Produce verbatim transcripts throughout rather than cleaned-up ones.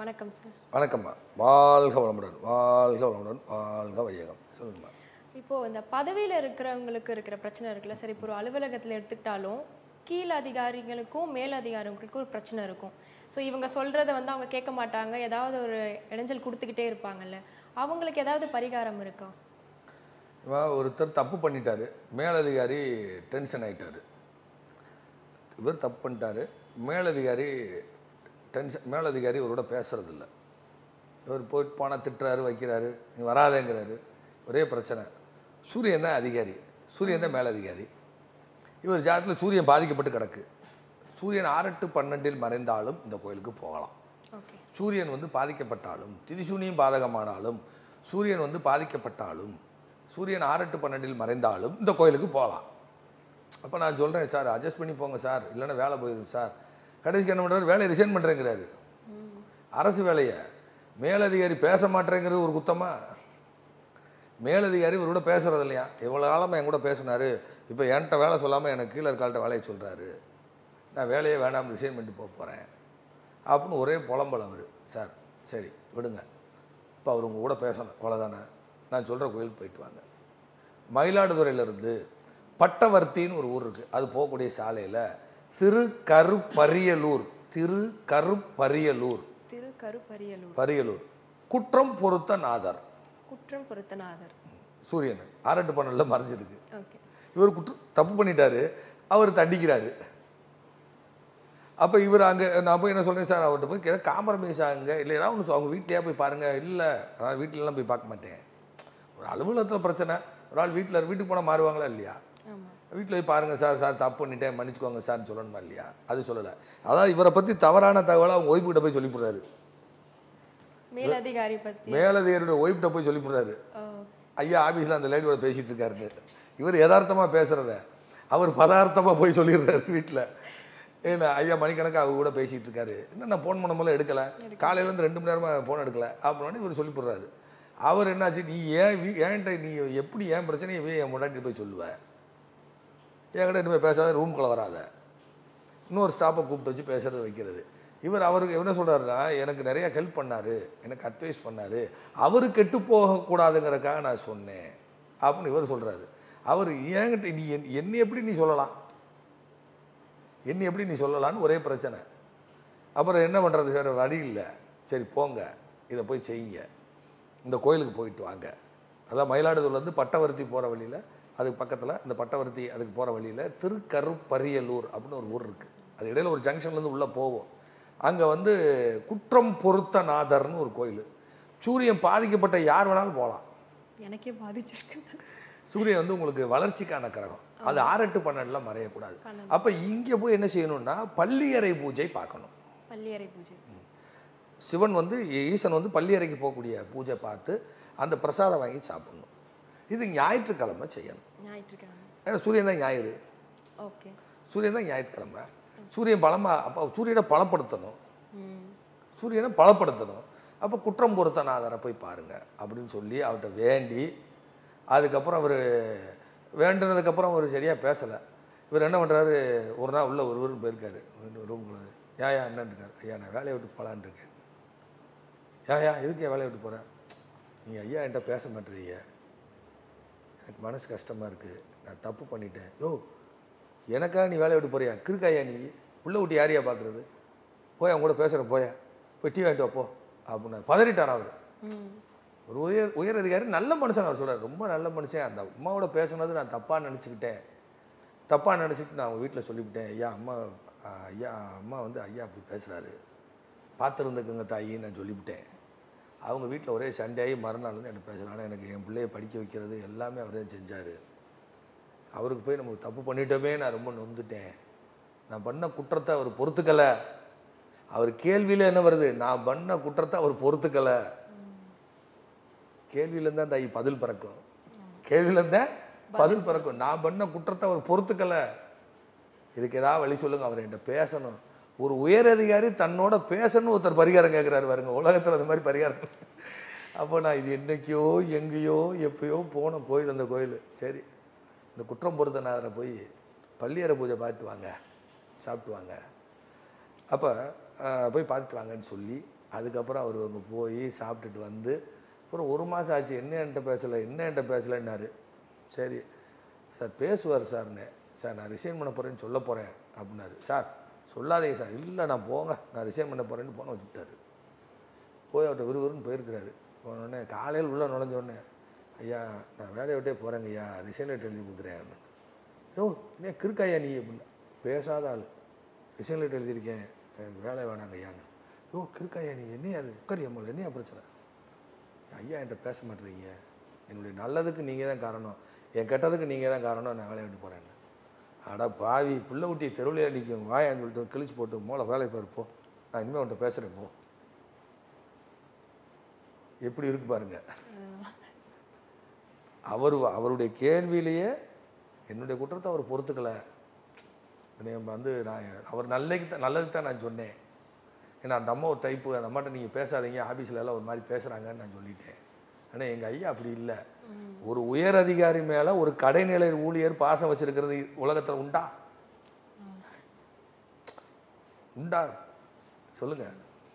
வணக்கம் சார். வணக்கம்மா. வாழ்க வளமுடன், வாழ்க வளமுடன், வாழ்க வையகம். சொல்லுங்கம்மா. இப்போ இந்த பதவியில் இருக்கிறவங்களுக்கு இருக்கிற பிரச்சனை இருக்குல்ல சார். இப்போ ஒரு அலுவலகத்தில் எடுத்துக்கிட்டாலும் கீழ் அதிகாரிகளுக்கும் மேல் அதிகாரிகளுக்கும் ஒரு பிரச்சனை இருக்கும். ஸோ இவங்க சொல்கிறத வந்து அவங்க கேட்க மாட்டாங்க, ஏதாவது ஒரு இடைஞ்சல் கொடுத்துக்கிட்டே இருப்பாங்கல்ல, அவங்களுக்கு ஏதாவது பரிகாரம் இருக்கா? ஒருத்தர் தப்பு பண்ணிட்டாரு, மேலதிகாரி டென்ஷன் ஆகிட்டார். இவர் தப்பு பண்ணிட்டாரு, மேலதிகாரி டென்ஷன் மேலதிகாரி இவரோட பேசுறதில்ல. இவர் போயிட்டு போனால் திட்டுறாரு, வைக்கிறாரு, நீ வராதேங்கிறாரு. ஒரே பிரச்சனை. சூரியன் தான் அதிகாரி, சூரியன் தான் மேலதிகாரி. இவர் ஜாதகத்தில் சூரியன் பாதிக்கப்பட்டு கிடக்கு. சூரியன் ஆறு எட்டு பன்னெண்டில் மறைந்தாலும் இந்த கோயிலுக்கு போகலாம். சூரியன் வந்து பாதிக்கப்பட்டாலும், திதிசூனியும் பாதகமானாலும், சூரியன் வந்து பாதிக்கப்பட்டாலும், சூரியன் ஆறு எட்டு பன்னெண்டில் மறைந்தாலும் இந்த கோயிலுக்கு போகலாம். அப்போ நான் சொல்கிறேன், சார் அட்ஜஸ்ட் பண்ணி போங்க சார், இல்லைன்னா வேலை போயிடும் சார். கடைசிக்கு என்ன பண்ணுறாரு, வேலையை ரிசைன் பண்ணுறேங்கிறாரு. அரசு வேலையை மேலதிகாரி பேச மாட்டேங்கிறது ஒரு குத்தமா? மேலதிகாரி இவரோட பேசுறது இல்லையா? எவ்வளோ காலமாக என் கூட பேசினாரு, இப்போ என்கிட்ட வேலை சொல்லாமல் எனக்கு கீழே இருக்கால்கிட்ட வேலையை சொல்கிறாரு. நான் வேலையே வேண்டாம், ரிசைன் பண்ணிட்டு போக போகிறேன் அப்படின்னு ஒரே புலம்பல் அவர். சார் சரி விடுங்க, இப்போ அவர் உங்கள் கூட பேசணும், அவ்வளோதானே. நான் சொல்கிற கோயிலுக்கு போயிட்டு வாங்க. மயிலாடுதுறையிலேருந்து பட்டவர்த்தின்னு ஒரு ஊர் இருக்குது, அது போகக்கூடிய சாலையில் திருக்கருப்பரியலூர் திருக்கருப்பரியலூர் திருக்கருப்பரியலூர் பரியலூர் குற்றம் பொறுத்த நாதர். குற்றம் பொறுத்த நாதர் சூரியன் ஆறு எட்டு பன்னெண்டில் மறைஞ்சிருக்கு. இவர் குற்றம் தப்பு பண்ணிட்டாரு, அவர் தண்டிக்கிறாரு. அப்போ இவர் அங்கே நான் போய் என்ன சொல்கிறேன், சார் அவர்கிட்ட போய் ஏதாவது காம்ப்ரமைஸ் ஆகுங்க, இல்லை ஏதாவது ஒன்று அவங்க வீட்லையா போய் பாருங்கள். இல்லை நான் வீட்டிலலாம் போய் பார்க்க மாட்டேன். ஒரு அலுவலகத்தில் பிரச்சனை, ஒரு ஆள் வீட்டில் வீட்டுக்கு போனால் மாறுவாங்களா இல்லையா? வீட்டில் போய் பாருங்கள் சார், சார் தப்பு பண்ணிட்டேன் மன்னிச்சுக்கோங்க சார்னு சொல்லணுமா இல்லையா? அது சொல்லலை. அதாவது இவரை பற்றி தவறான தகவலை அவங்க ஒய்ஃப்கிட்ட போய் சொல்லி போடுறாரு. மேலதிகாரி பற்றி மேலதிகாரியோட ஒய்ஃப்கிட்ட போய் சொல்லி போடுறாரு, ஐயா ஆஃபீஸில் அந்த லேடியோட பேசிகிட்டு இருக்காருன்னு. இவர் யதார்த்தமாக பேசுகிறத அவர் பதார்த்தமாக போய் சொல்லிடுறாரு வீட்டில். ஏன்னா ஐயா மணிக்கணக்காக அவங்க கூட பேசிகிட்டு இருக்காரு, என்ன நான் ஃபோன் பண்ண போல எடுக்கலை, காலையிலேருந்து ரெண்டு மணி நேரமாக ஃபோன் எடுக்கலை அப்படின்னு இவர் சொல்லி போடுறாரு. அவர் என்னாச்சு, நீ ஏன் ஏன்ட்ட நீ எப்படி ஏன் பிரச்சனையை என் முன்னாடி போய் சொல்லுவேன், என்கிட்ட இனிமேல் பேசாத, ரூம்குள்ளே வராத, இன்னொரு ஸ்டாப்பை கூப்பிட்டு வச்சு பேசுறது வைக்கிறது. இவர் அவருக்கு என்ன சொல்கிறாருன்னா, எனக்கு நிறையா ஹெல்ப் பண்ணார், எனக்கு அட்வைஸ் பண்ணார், அவர் கெட்டு போகக்கூடாதுங்கிறதுக்காக நான் சொன்னேன் அப்படின்னு இவர் சொல்கிறாரு. அவர் ஏன்கிட்ட நீ என் என்னை எப்படி நீ சொல்லலாம், என்னை எப்படி நீ சொல்லலான்னு ஒரே பிரச்சனை. அப்புறம் என்ன பண்ணுறது சார், வழி இல்லை, சரி போங்க இதை போய் செய்யுங்க, இந்த கோயிலுக்கு போயிட்டு வாங்க. அதான் மயிலாடுதுறையிலேருந்து பட்டவர்த்தி போகிற வழியில், அதுக்கு பக்கத்தில் அந்த பட்டவர்த்தி அதுக்கு போகிற வழியில் திருக்கருப்பரியலூர் அப்படின்னு ஒரு ஊர் இருக்குது. அது இடையில ஒரு ஜங்ஷன்லேருந்து உள்ளே போவோம். அங்கே வந்து குற்றம் பொறுத்த நாதர்னு ஒரு கோயில். சூரியன் பாதிக்கப்பட்ட யார் வேணாலும் போகலாம். எனக்கே பாதிச்சிருக்கு. சூரியன் வந்து உங்களுக்கு வளர்ச்சிக்கான கிரகம், அது ஆறு எட்டு பன்னெண்டுலாம் மறையக்கூடாது. அப்போ இங்கே போய் என்ன செய்யணும்னா பள்ளியறை பூஜை பார்க்கணும். பள்ளியறை பூஜை, சிவன் வந்து ஈசன் வந்து பள்ளியறைக்கு போகக்கூடிய பூஜை பார்த்து அந்த பிரசாதம் வாங்கி சாப்பிடணும். இது ஞாயிற்றுக்கிழமை செய்யணும். ஞாயிற்றுக்கிழமை ஏன்னா சூரியன் தான் ஞாயிறு, ஓகே சூரியன் தான் ஞாயிற்றுக்கிழமை. சூரியன் பலமாக அப்போ சூரியனை பலப்படுத்தணும், சூரியனை பலப்படுத்தணும். அப்போ குற்றம் பொறுத்த நாதரை போய் பாருங்கள் அப்படின்னு சொல்லி அவர்கிட்ட வேண்டி, அதுக்கப்புறம் அவர் வேண்டுனதுக்கப்புறம் அவர் சரியாக பேசலை. இவர் என்ன பண்ணுறாரு, ஒரு நாள் உள்ள ஒரு ஊருக்கு போயிருக்காரு, ரூம்குள்ள ஏயா என்னன்னு இருக்கார், ஐயா நான் வேலையை விட்டு போகலான்னு இருக்கேன். ஏயா எதுக்கு என் வேலையை விட்டு போகிறேன், நீங்கள் ஐயா என்கிட்ட பேச மாட்டேறீங்க, எனக்கு மனசு கஷ்டமாக இருக்குது, நான் தப்பு பண்ணிட்டேன். யோ எனக்காக நீ வேலையை விட்டு போறியா, கிறுக்காயா நீ, உள்ள விட்டு யாரையா பார்க்குறது, போய் அவங்க கூட பேசுகிற, போயா போய் டீ வாங்கிட்டு வாப்போ அப்படின்னு பதறிட்டார் அவர். ஒரு உயர் உயர் அதிகாரி, நல்ல மனுஷன் அவர் சொல்கிறார், ரொம்ப நல்ல மனுஷன். அந்த அம்மாவோட பேசுனது நான் தப்பாக நினச்சிக்கிட்டேன், தப்பாக நினச்சிக்கிட்டு நான் அவங்க வீட்டில் சொல்லிவிட்டேன், ஐயா அம்மா ஐயா அம்மா வந்து ஐயா அப்படி பேசுகிறாரு, பார்த்துருந்துக்குங்க தாயின்னு நான் சொல்லிவிட்டேன். அவங்க வீட்டில் ஒரே சண்டையாகி மறுநாள் வந்து எனக்கு பேசலாம். ஆனால் எனக்கு என் பிள்ளையை படிக்க வைக்கிறது எல்லாமே அவர் தான் செஞ்சார். அவருக்கு போய் நம்ம தப்பு பண்ணிட்டோமே, நான் ரொம்ப நொந்துட்டேன். நான் பண்ண குற்றத்தை அவர் பொறுத்துக்கலை. அவர் கேள்வியில் என்ன வருது, நான் பண்ண குற்றத்தை அவர் பொறுத்துக்கலை. கேள்வியிலேருந்து தான் தாய் பதில் பிறக்கும், கேள்வியிலேருந்து பதில் பிறக்கும். நான் பண்ண குற்றத்தை அவர் பொறுத்துக்கலை, இதுக்கு ஏதாவது வழி சொல்லுங்கள், அவர் என்கிட்ட பேசணும். ஒரு உயர் அதிகாரி தன்னோட பேசணும் ஒருத்தர் பரிகாரம் கேட்குறாரு பாருங்க, உலகத்தில் அந்த மாதிரி பரிகாரம். அப்போ நான் இது என்றைக்கோ எங்கேயோ எப்பயோ போன கோயில், அந்த கோயில் சரி இந்த குற்றம் பொறுத்த நாதரை போய் பள்ளியறை பூஜை பார்த்துட்டு வாங்க, சாப்பிட்டு வாங்க, அப்போ போய் பார்த்துட்டு வாங்கன்னு சொல்லி அதுக்கப்புறம் அவர் அங்கே போய் சாப்பிட்டுட்டு வந்து அப்புறம் ஒரு மாதம் ஆச்சு, என்ன என்கிட்ட பேசலை என்ன என்கிட்ட பேசலைன்னாரு. சரி சார் பேசுவார் சார்னு. சார் நான் ரிசைன் பண்ண போகிறேன்னு சொல்ல போகிறேன் அப்படின்னாரு. சார் சொல்லாதீங்க சார். இல்லை நான் போங்க, நான் ரிசைன் பண்ண போகிறேன்னு போன வச்சுட்டாரு. போய் அவர்கிட்ட விறுவிறுன்னு போயிருக்கிறாரு. போனோடனே காலையில் உள்ளே நுழைஞ்சோடனே, ஐயா நான் வேலையை விட்டே போகிறேங்க ஐயா, ரிசைன் லெட்டர் எழுதி கொடுக்குறேன். ஓ என்ன கிறுக்காயா நீ அப்படின்னா, பேசாத ஆள், ரிசைன் லெட்டர் எழுதியிருக்கேன் எனக்கு வேலை வேணாங்க ஐயான்னு. ஓ கிறுக்காயா நீ, என்னையா அது உட்காரி அம்மா, என்னையா பிரச்சனை? ஐயா என்கிட்ட பேச மாட்டேறீங்க, என்னுடைய நல்லதுக்கு நீங்கள் தான் காரணம், என் கெட்டதுக்கு நீங்கள் தான் காரணம், நான் வேலையை விட்டு போகிறேன்னு. அடா பாவி பிள்ளை ஊட்டி தெருவிலே அடிக்கும் வாயான்னு சொல்லிட்டு கிழிச்சு போட்டு மூளை வேலை பாருப்போ, நான் இனிமேல் உன்ட்ட பேசுகிறேன் போ. எப்படி இருக்கு பாருங்க. அவர் அவருடைய கேள்வியிலேயே என்னுடைய குற்றத்தை அவர் பொறுத்துக்கலை. வந்து நான் அவர் நல்லதுக்கு தான் நல்லதுக்கு தான் நான் சொன்னேன். ஏன்னா அந்த அம்மா ஒரு டைப்பு, அந்த அம்மாட்ட நீங்கள் பேசாதீங்க, ஆஃபீஸில் எல்லாம் ஒரு மாதிரி பேசுகிறாங்கன்னு நான் சொல்லிட்டேன். ஆனால் எங்கள் ஐயா அப்படி இல்லை. ஒரு உயர் அதிகாரி மேலே ஒரு கடைநிலை ஊழியர் பாசம் வச்சிருக்கிறது உலகத்தில் உண்டா? உண்டா சொல்லுங்க.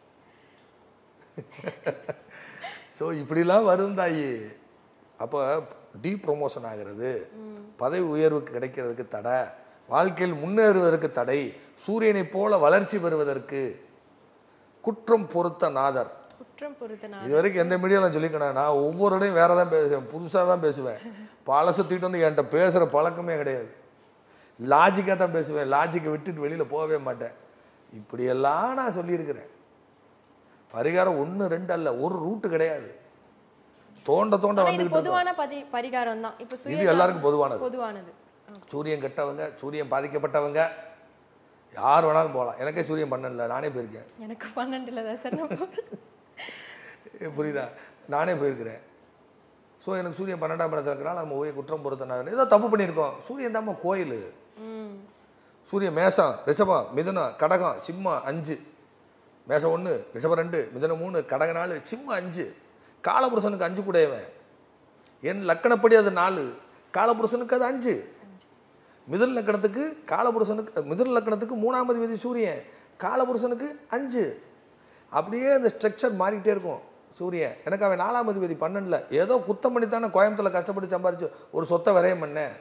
ஸோ இப்படிலாம் வரும் தாயி. அப்போ டீ ப்ரொமோஷன் ஆகிறது, பதவி உயர்வுக்கு கிடைக்கிறதுக்கு தடை, வாழ்க்கையில் முன்னேறுவதற்கு தடை, சூரியனை போல வளர்ச்சி பெறுவதற்கு குற்றம் பொறுத்த நாதர். குற்றம் பொறுத்த நாதர் இது வரைக்கும் எந்த மீடியாவில் சொல்லிக்கணும், நான் ஒவ்வொரு இடையும் வேற தான் பேசுவேன், புதுசாக தான் பேசுவேன். பல சுற்றிட்டு வந்து என்கிட்ட பேசுகிற பழக்கமே கிடையாது. லாஜிக்காக தான் பேசுவேன், லாஜிக்கை விட்டுட்டு வெளியில் போகவே மாட்டேன். இப்படியெல்லாம் நான் சொல்லியிருக்கிறேன். பரிகாரம் ஒன்று ரெண்டு அல்ல, ஒரு ரூட்டு கிடையாது. தோண்ட தோண்ட வந்து பொதுவான பரிகாரம் தான். இப்போ இது எல்லாருக்கும் பொதுவானது. பொதுவானது சூரியன் கெட்டவங்க, சூரியன் பாதிக்கப்பட்டவங்க யார் வேணாலும் போகலாம். எனக்கே சூரியன் பன்னெண்டுல நானே போயிருக்கேன். எனக்கு பன்னெண்டுல தான் சார். புரியுதா? நானே போயிருக்கிறேன். ஸோ எனக்கு சூரியன் பன்னெண்டாம் இடத்துல இருக்கிறனால நம்ம ஓய்வு குற்றம் பொறுத்தனால ஏதோ தப்பு பண்ணியிருக்கோம். சூரியன் தான் கோயில். சூரியன் மேசம், ரிஷபம், மிதுனம், கடகம், சிம்மம் அஞ்சு. மேசம் ஒன்று, ரிஷபம் ரெண்டு, மிதுனம் மூணு, கடக நாலு, சிம்மம் அஞ்சு. காலபுருஷனுக்கு அஞ்சு கூடையவன். என் லக்கணப்படி அது நாலு, காலபுருஷனுக்கு அது அஞ்சு. மிதுன லக்கணத்துக்கு காலபுருஷனுக்கு மிதுன லக்கணத்துக்கு மூணாம் அதிபதி சூரியன், காலபுருஷனுக்கு அஞ்சு. அப்படியே அந்த ஸ்ட்ரக்சர் மாறிக்கிட்டே இருக்கும். சூரியன் எனக்கு அவன் நாலாம் அதிபதி பன்னெண்டுல. ஏதோ குத்தம் பண்ணித்தானே கோயம்புத்தூர்ல கஷ்டப்பட்டு சம்பாரிச்சு ஒரு சொத்தை விரையம் பண்ணேன்.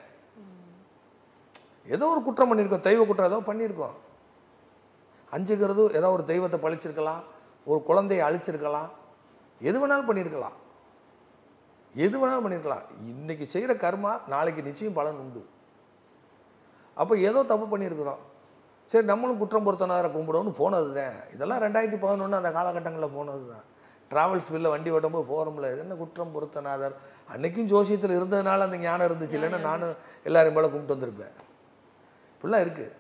ஏதோ ஒரு குற்றம் பண்ணியிருக்கோம், தெய்வ குற்றம் ஏதோ பண்ணியிருக்கோம். அஞ்சுக்கிறது ஏதோ ஒரு தெய்வத்தை பழிச்சிருக்கலாம், ஒரு குழந்தையை அழிச்சிருக்கலாம், எது வேணாலும் பண்ணியிருக்கலாம், எது வேணாலும் பண்ணியிருக்கலாம். இன்னைக்கு செய்கிற கர்மா நாளைக்கு நிச்சயம் பலன் உண்டு. அப்போ ஏதோ தப்பு பண்ணியிருக்கிறோம், சரி நம்மளும் குற்றம் பொறுத்தனாரை கும்பிடணும்னு போனது தான். இதெல்லாம் ரெண்டாயிரத்தி பதினொன்று அந்த காலகட்டங்களில் போனது தான். ட்ராவல்ஸ் பில்ல வண்டி ஓட்டும்போது போகிறோம்ல, இது என்ன குற்றம் பொறுத்தனாதர். அன்னைக்கும் ஜோசியத்தில் இருந்ததுனால அந்த ஞானம் இருந்துச்சு, இல்லைன்னா நானும் எல்லாரும் மேலே கும்பிட்டு வந்திருப்பேன். இப்படிலாம் இருக்குது.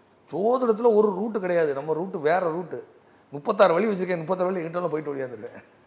ஜோதிடத்தில் ஒரு ரூட்டு கிடையாது, நம்ம ரூட்டு வேறு ரூட்டு. முப்பத்தாறு வழி வச்சுருக்கேன், முப்பத்தாறு வழி எங்கிட்டாலும் போயிட்டு ஓடியாந்துருக்கேன்.